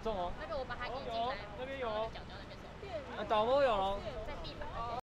重哦。 那个我把它移进来， 那边有哦。 角角那边是有。 导播有哦。 在地板那边。